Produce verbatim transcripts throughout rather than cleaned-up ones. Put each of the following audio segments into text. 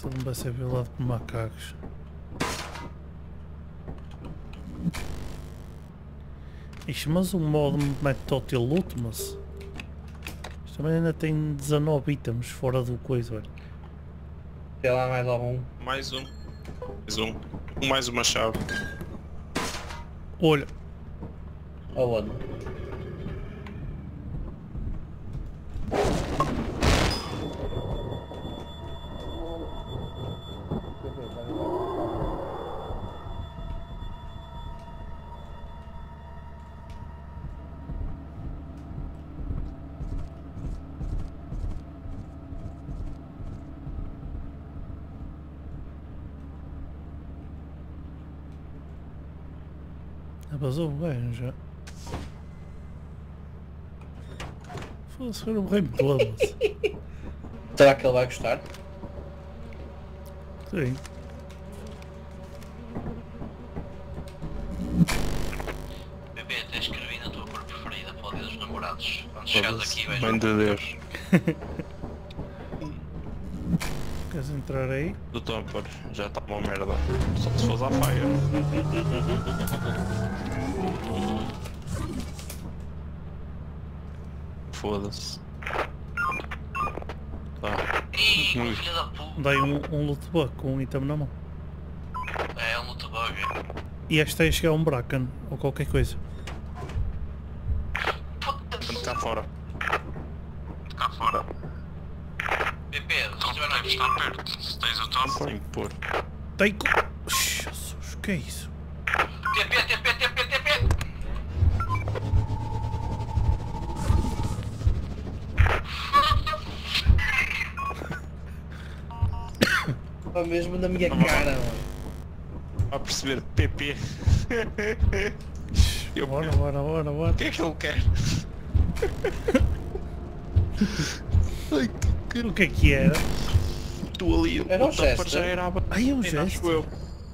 Isso não vai ser violado por macacos. Ixi, mas o modo mete total loot, mas... Isto também ainda tem dezanove itens fora do coisa, olha. Tem lá mais algum. Mais um. Mais um. Um mais uma chave. Olha. Aonde? Vazou bem já. Foda-se, foi um rei todo. Será que ele vai gostar? Sim. Bebê, até escrevi na tua cor preferida para o dia dos namorados. Quando chegares aqui vais Mãe de Deus. Queres entrar aí? Do Tomper, já está uma merda. Só se fosse à faia. Foda-se. Tá. Ih, Ui. filha da puta. Dai um, um loot bug com um item na mão. É um loot bug. E esta aí chega a um Bracken ou qualquer coisa. Ande cá fora. Cá fora. Bebê, se estiver no está perto. Se tens o topo. Sem pôr. Tem co... Jesus, que é isso? T P, T P, T P, T P. Está mesmo na minha cara, mano. A perceber P P. Eu Bora, bora, bora, bora. O que é que ele quer? Ai, que O que é que era? tu ali. Era um o Tomper gesto. já era a Ai, é um bater, acho gesto. eu.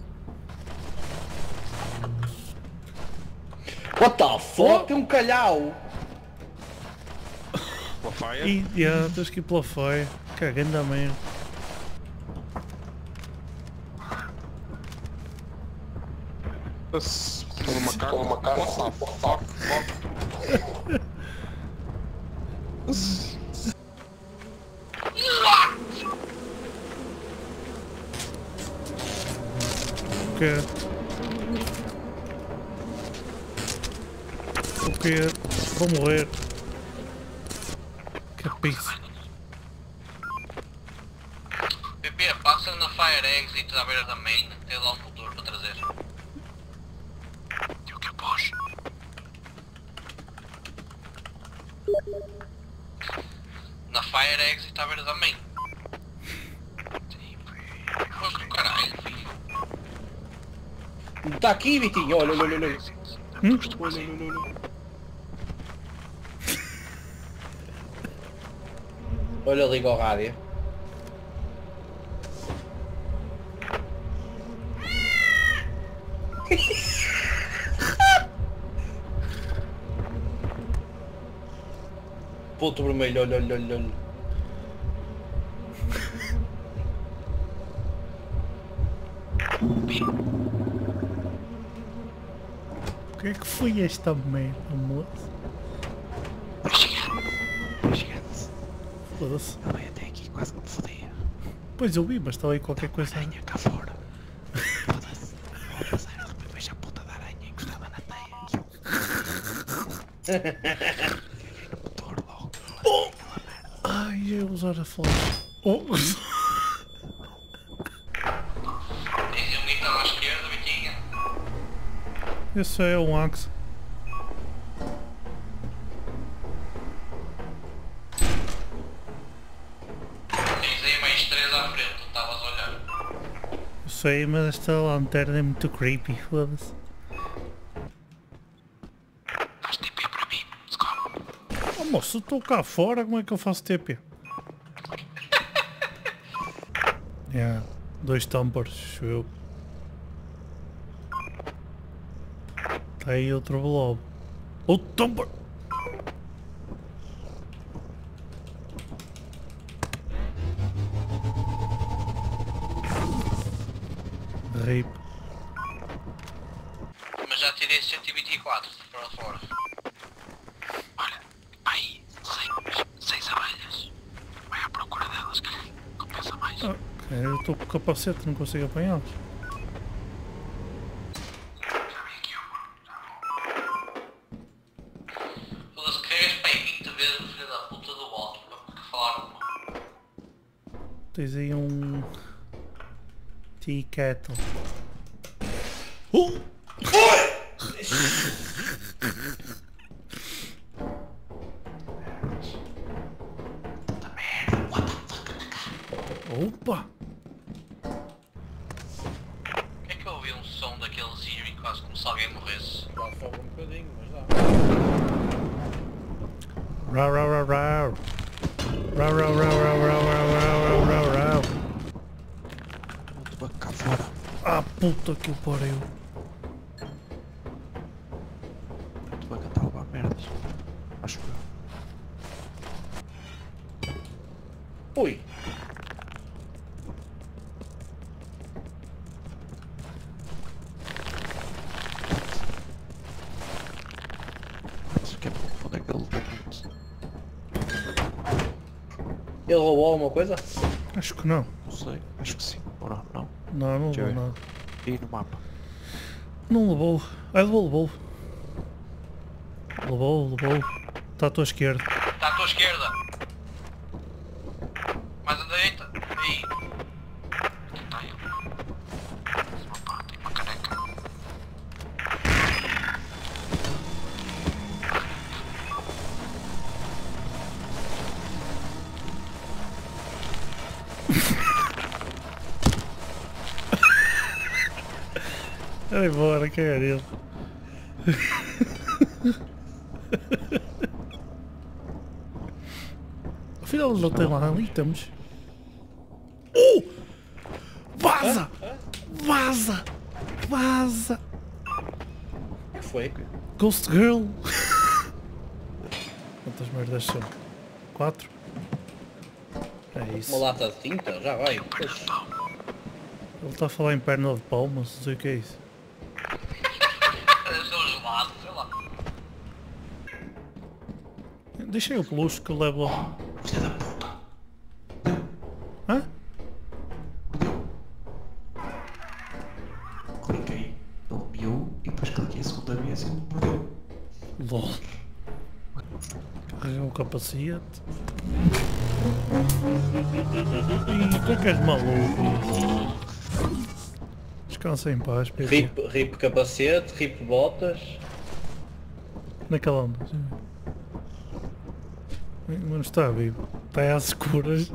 What the fuck? Tem um calhau! Com a faia. Ih, yeah, tens que ir pela feia. Cagando a merda. Pelo macaco. Pelo macaco. What the fuck? O quê? O quê? Vou morrer. Que pizza. Bebê, passa na Fire Exit à beira da main. Tem lá um motor para trazer. E o que após? Na Fire Exit à beira da main. Mas do caralho, filho. Está aqui, Vitinho! Olha, olha, olha, olha. Hum? Olha, olha, olha. Olha, liga ao rádio. Ponto vermelho, olha, olha, olha, olha. O que é que foi esta merda, moço? Gigante. Foda-se. Eu veio até aqui, quase que me fodia. Pois eu vi, mas estava aí qualquer coisa. Aranha cá fora. Foda-se. Vou passar e de repente vejo a puta da aranha encostada na teia. No motor logo. Oh! Ai, eu ia usar a flash. Oh! Tens um guitarra à esquerda, Vitinha. Esse é um Axe. Tens aí mais três à frente, não estavas a olhar. Eu sei, mas esta lanterna é muito creepy, foda-se. Faz T P para mim, socorro. Oh moço, eu estou cá fora, como é que eu faço T P? Yeah, dois tampers, eu. Tá aí outro blob. Outro tamper! rip. Mas já tirei cento e vinte e quatro para fora. Olha, aí, seis, seis abelhas. Vai à procura delas, que compensa mais. Ok, eu estou com o capacete, não consigo apanhá-los. Já vi aqui uma. Foda-se, carregas para aí vinte vezes, filho da puta do bote, para falar uma. Tens aí um... Tea kettle. Uh! Opa! Porquê é que eu ouvi um som daqueles Eevee quase como se alguém morresse? Já sobe um bocadinho, mas dá. Rau, rau, rau, rau. Rau, rau, rau, rau, rau, rau, rau, rau, rau. Vou-te cá fora. Ah, puta que o pariu. Tu vai cantar a levar merdas. Acho eu. Ui! Acho que é bom. Onde é que ele levou muito? Ele roubou alguma coisa? Acho que não. Não sei. Acho que sim. Ou não? Não. Não, não Deixa eu levou ver. nada. E no mapa? Não levou. Ah, levou, levou. Levou, levou. Está à tua esquerda. Está à tua esquerda. Mais à direita. Aí. Aqui está ele. Mas uma pá, tem uma caneca. Vai embora, que é ele. Afinal não tem lá ali, estamos. Uh! Vaza! Vaza! Vaza! O que foi? Ghost Girl! Quantas merdas são? Quatro? É isso. Uma lata de tinta? Já vai. Pois. Ele está a falar em perna de pau, mas não sei o que é isso. São gelados, sei lá. Deixei o peluche que eu levo lá. Filha da puta. Hã? Cliquei. Ele miou e depois cliquei a segunda vez e ele mordeu. LOL. Carregou o capacete. Ih, tu é que és maluco. Descansa em paz, P P. Rip, rip capacete, rip botas. Naquela onda. sim. Mas não está vivo. Está às escuras.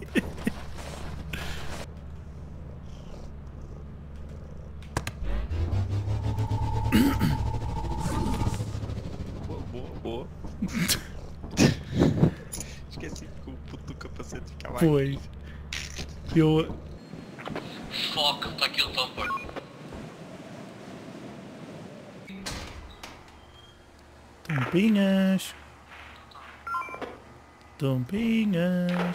Boa, boa, boa. Esqueci que o puto do capacete ficava aqui. Pois. Eu... Foca, está aqui o tamper. Tampinhas. Tampinhas.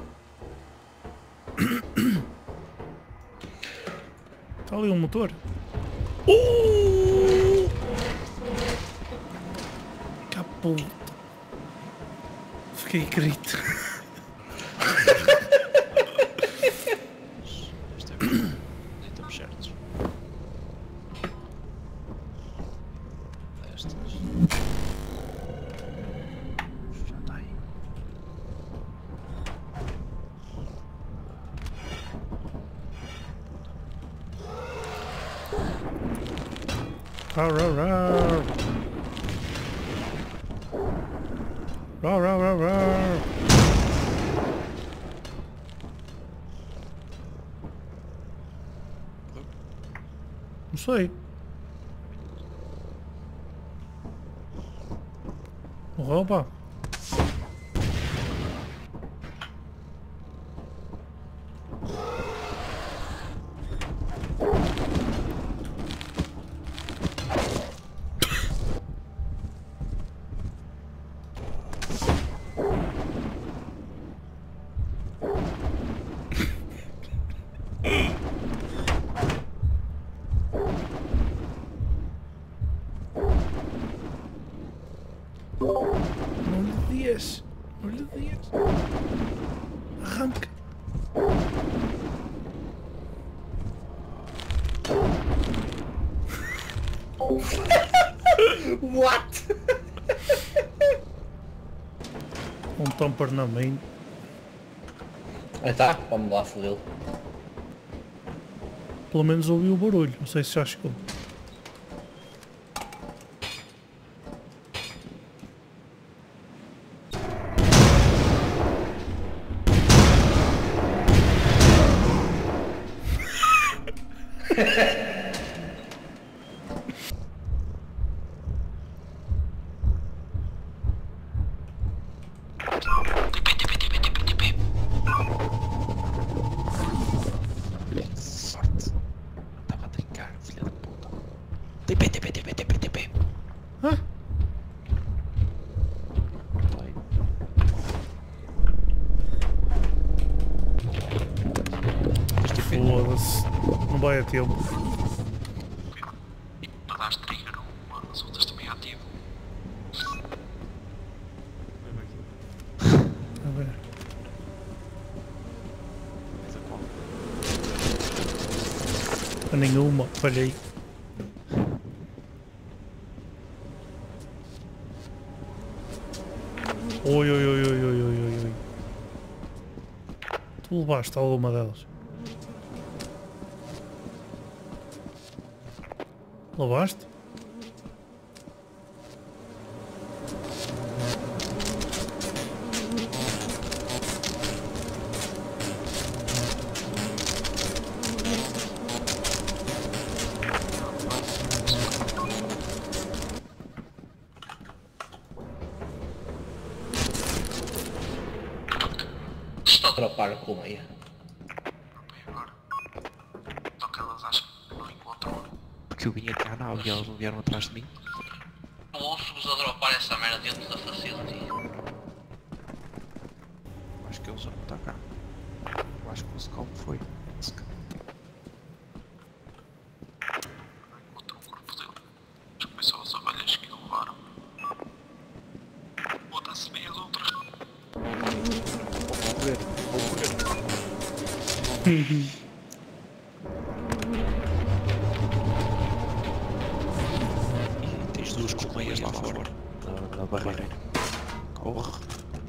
Está ali um motor. Uh! Caputa. Fiquei grito. Isto é bom. Nem estamos certos. Destas. Já está aí. Rau, rau, rau. Rau, rau, rau, rau. Não sei. Morreu, pá. arranca. What? Um tamper na main. Aí tá, vamos lá fodê-lo. Pelo menos ouvi o barulho, não sei se já chegou. Sorte. Estava a trincar, filha da puta. T P, T P, T P, T P, T P. Hã? Vai. Este T P. Foda-se. Não vai a tempo. Para dar trigger, uma, as outras também ativo. A ver. A nenhuma, falhei. Oi, oi, oi, oi, oi, oi, oi, oi. Tu levaste alguma delas? Levaste? Estou a dropar com meia. Bem agora. Só que elas acham que não encontram. Porque eu vinha cá na nave e elas não vieram atrás de mim. Eu ouço-vos a dropar essa merda dentro da facility. Acho que eles já não estão cá. Eu acho que o Scalp foi. Scalp. Não encontram o corpo dele. Mas começam as ovelhas que o levaram. Bota-se bem as outras. Vou morrer, vou morrer. E tens duas colmeias lá fora, na, na barreira. Corre.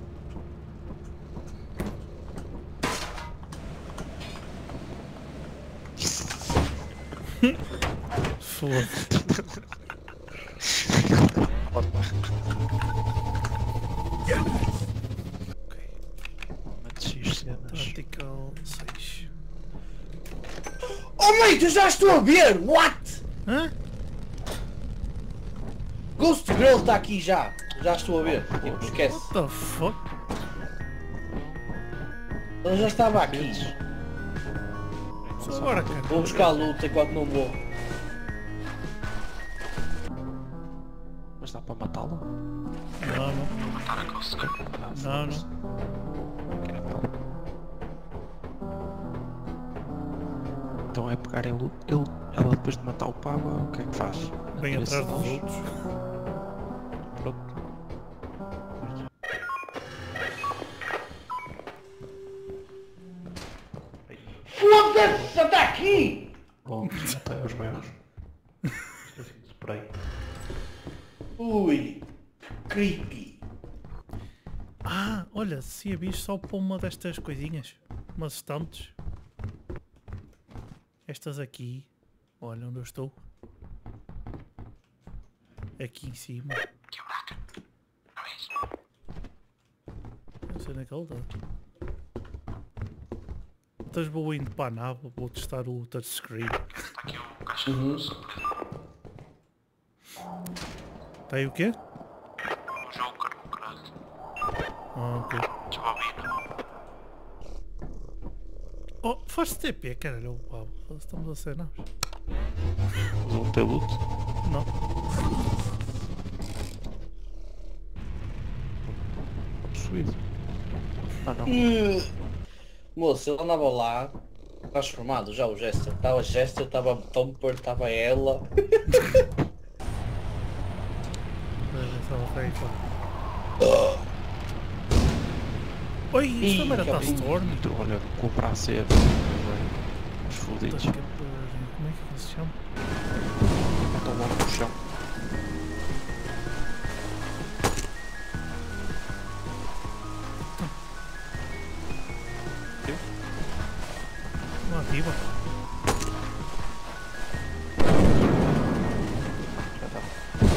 Foda-se. Antes X cenas. Tactical seis. Oh mate, eu já estou a ver! What? Hã? Ghost Girl está aqui já! Já estou a ver. Tipo, esquece. What the fuck? Ela já estava aqui. Só agora, cara. Vou buscar a luta enquanto não vou. Mas dá para matá-la? Não, não. Matar a Ghost Girl. Não, não. Então é pegar ele, ele, ela depois de matar o Pava, o que é que faz? Vem Atira-se atrás dos nós. outros. Pronto. Foda-se! Já está aqui! Bom, matei os meus. Esqueci de spray. Ui! Creepy! Ah, olha, se a bicho só para uma destas coisinhas. Umas estantes. Estas aqui. Olha onde eu estou. Aqui em cima. Que buraca. Não é isso? Não sei onde é que ele está. Então vou indo para a nave, vou testar o touchscreen. Está aqui o caixa Uhum. de surpresa. Está aí o quê? O Joker, o caralho. Ah, ok. Desbobina. Oh, faz T P, caralho, o pau. Estamos a ser nós. Vão ter loot? Não. Possuído. Ah não. Hum. Moço, ele andava lá. Transformado já o Jester. Estava Jester, estava Tomper, estava ela. Ela está aí fora. Oi, isto também era Ih, Tastorm. Olha, vou comprar cedo. Os Puta fodidos. que pariu. Como é que ele se chama? Estão logo no chão. Não ativa. Já está.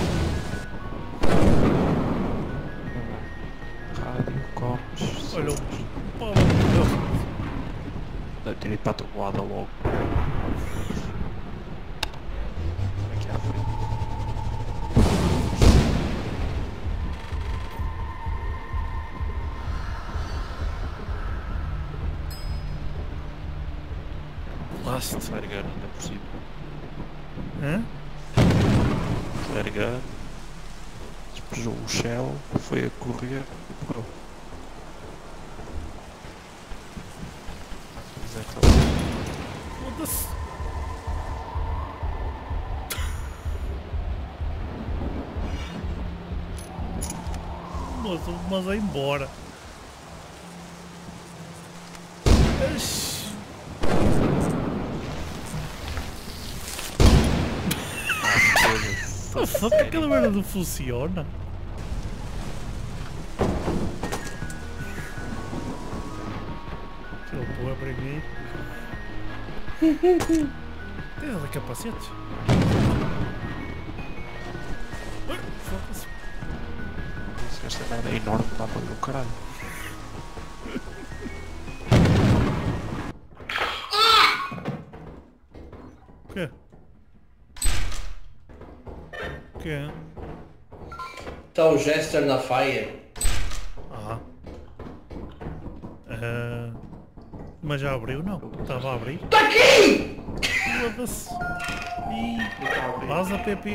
Rádio, comes. Olha o sons. pau. Deve ter ido para a trovoada logo. Aqui à frente. Last. Flare gun ainda por cima. Hã? Flare gun. Despejou o shell, foi a correr e parou. Mas é que Foda-se. Mas, mas é embora. Ixi. ela Só que aquela merda não funciona. Deixa eu pôr primeiro. Tem ela capacetes? Ui, foda-se. Esta merda é enorme, dá para ver o caralho. O quê? O quê? Está o Jester na fire. Ah. Ah, mas já abriu não? Estava a abrir? Está aqui! Foda-se. Ih, vaza P P.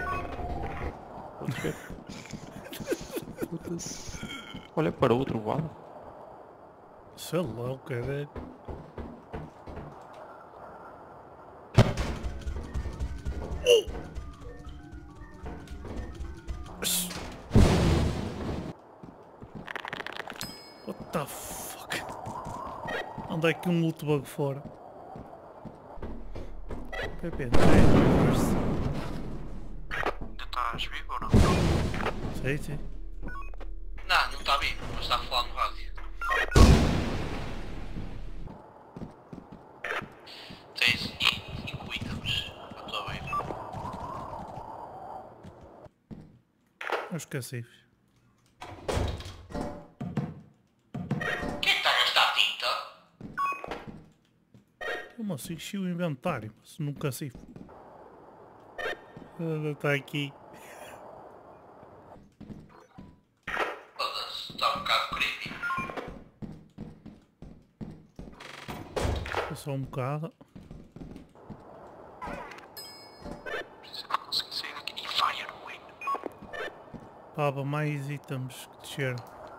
Foda-se. Olha para o outro lado. Sei lá o caralho. What the fuck? Onde é que um loot bug fora? P P, não é? Ainda estás vivo ou não? Sei, sei. Não, não está vivo, mas está a falar no rádio. Tens cinco itens à tua beira. Eu esqueci. Quem está a gastar tinta? Como assim? Enchi o inventário, mas nunca sei. Está aqui. Foda-se, está um bocado creepy. É só um bocado. Preciso que eu consiga sair daqui. E fire, win. Pava mais itens que desceram.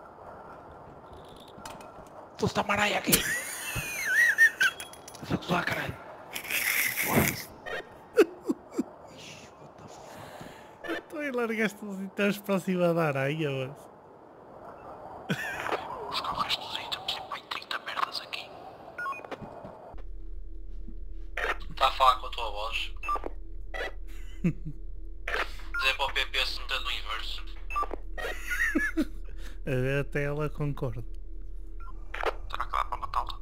Tu está Maraia aqui! Estás a gozar, caralho! Então e largaste os itens para cima da areia, mas... Vou buscar o resto dos itens. Tem pai trinta merdas aqui. Está a falar com a tua voz. Dizer para o P P se meter no inverso. Até ela concorda. Será que dá para matá-la?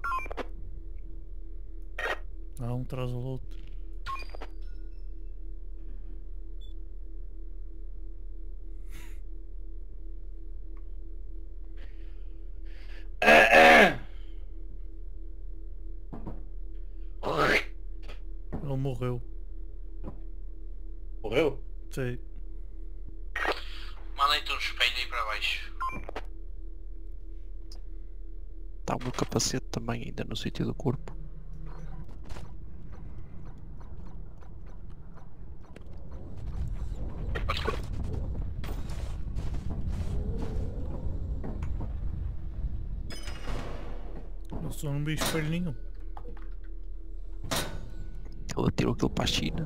Há um traz o outro. Ele morreu. Morreu? Sei. Mandei-te um espelho aí para baixo. Está o meu capacete também ainda no sítio do corpo. Eu só não vi espelho nenhum. Ele atirou aquilo para a China.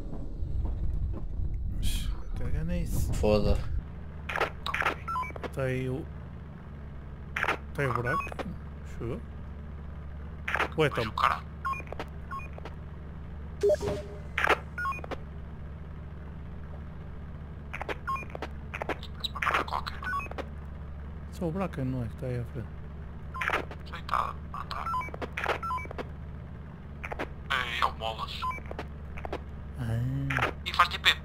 Mas, caga nisso. Foda. Está aí o... Tem o buraco? Chegou? Ué, Vejo então. o cara. Parece uma cara qualquer. Só o buraco não é que está aí à frente. Sei, está a andar. É, é o Molas. Ah, E faz T P.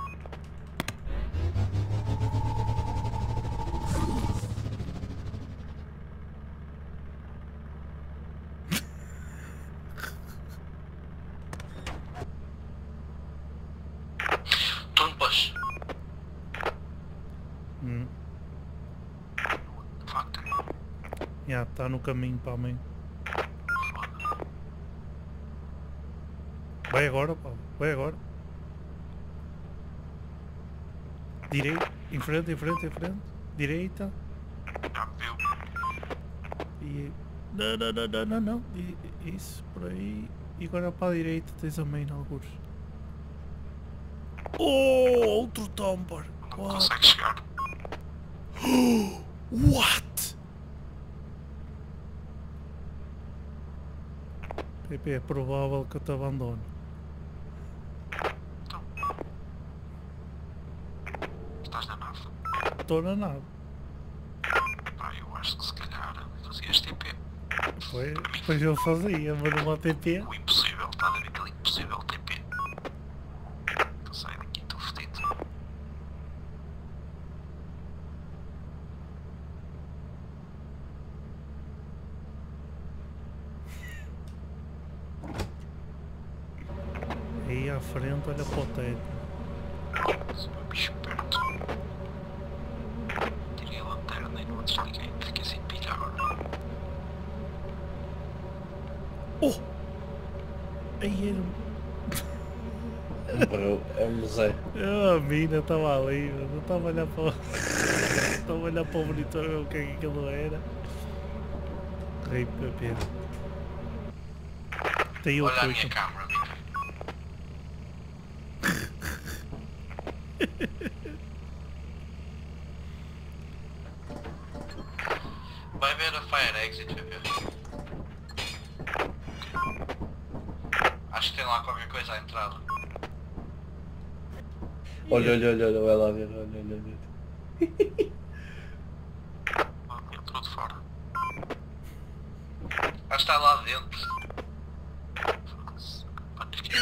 Trompas. hum. Factory. Já, está no caminho para a mãe. Vai agora, pá. Vai agora. Direita. Em frente, em frente, em frente. Direita. Já viu. E... Não, não, não, não, não, não. E, isso, por aí. E agora para a direita tens a main alguns. Oh, outro Tomper. Não What? consegue chegar. What? P P, é provável que eu te abandone. Então. Estás na nave? Estou na nave. Pá, eu acho que se calhar fazias T P. Pois, pois eu fazia, mas não há T P. O impossível, está a ver aquele impossível T P. Que eu saio daqui estou fedido. Aí à frente, olha para o teto. Sou um bicho perto. Tirei a lanterna e não a desliguei. Fiquei sem pilha agora. Oh! Aí era... Morreu, é o Zé. Ah, a mina estava ali, mas eu estava a olhar para o... estava a olhar para o monitor a ver o que é que aquilo era. Rei P P. Tem Olha a outro minha aqui. câmera, Mica. Vai ver a Fire Exit, vai ver. Acho que tem lá qualquer coisa à entrada. Olha, olha, olha, olha, vai lá ver, olha, olha, olha. Ah, entrou de fora. Acho que está lá dentro. Foda-se. Pá, esquece.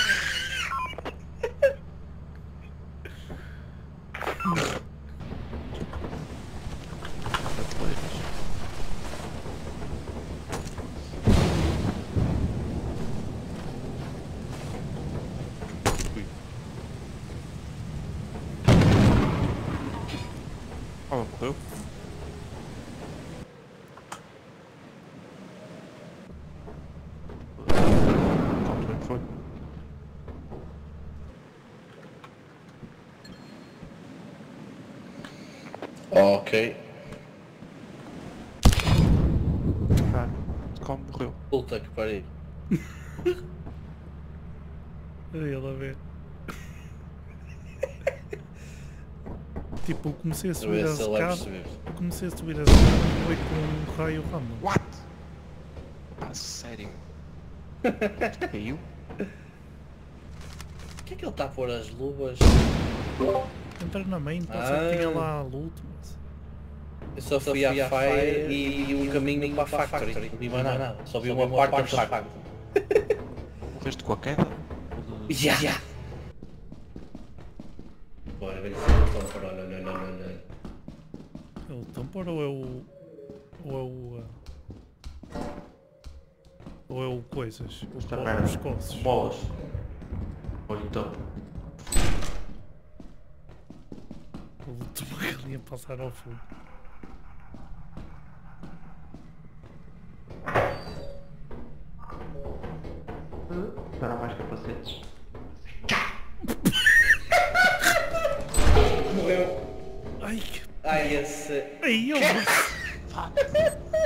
Ah, morreu? Como é que foi? Ok. Caralho, como morreu? Puta que pariu. Olha ele a ver. Tipo, eu comecei a A subir ver as se ele vai escadas. perceber. Eu comecei a subir as escadas e foi com um raio random. What? Ah, sério? Caiu? Por que é que ele está a pôr as luvas? Entrei na main, pensei Ah. que tinha lá a loot, mas... Eu só fui à Fire e um caminho para a Factory. Não vi mais nada. Só vi uma parte da Factory. Morreste com a queda? Já, já. Bora ver se ele está para olha, olha, olha, olha. É o Tampor ou é o... ou é o... uh, ou é o coisas? O Esta pó merda. dos cossos. Bolas. Ou então. O de uma galinha passar ao fogo. Para mais capacetes. Morreu. Ai, que... Ai, esse... Ai, eu...